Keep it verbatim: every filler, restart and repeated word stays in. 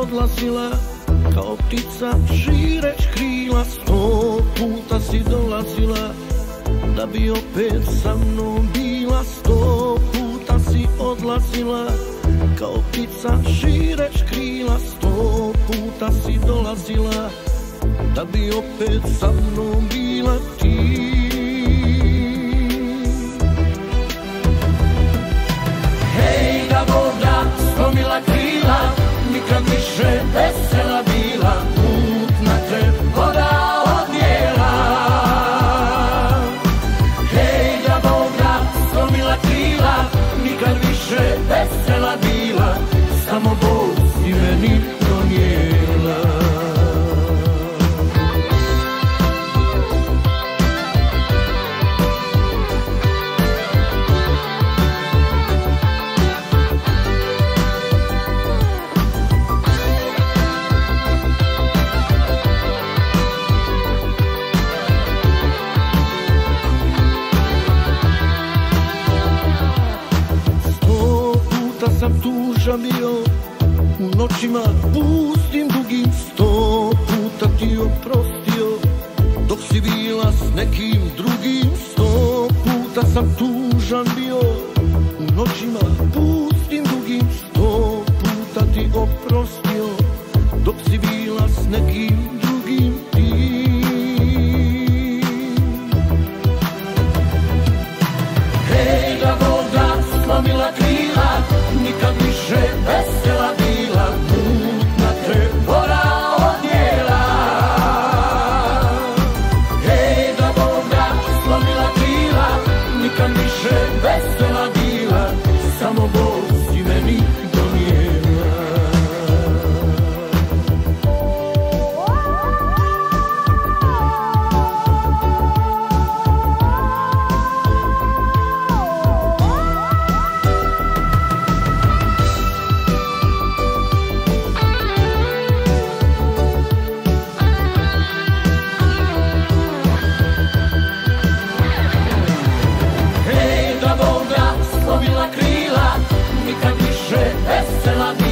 odlazila, kao ptica šireć krila. Sto puta si dolazila, da bi opet sa mnom bila. Sto puta si odlazila, kao ptica šireć krila. Sto puta si dolazila, da bi opet sa mnom bila ti. Hej, da voda slomila krila, nikad više vesela bila. Mutna te voda odjela. Hej, da voda slomila krila, nikad više vesela bila. Samo Bog si meni donijela. Sam tužan bio u noćima pustim dugim. Sto puta ti oprostio dok si bila s nekim drugim. Sto puta sam tužan bio u noćima pustim dugim. Sto puta ti oprostio dok si bila s nekim drugim ti. Hej, da voda slomila krila, nikad više vesela bila. Mutna te voda odjela. Hej, da voda slomila krila, nikad više vesela bila. Samo Bog si meni donijela. Slomila krila, nikad više vesela bila.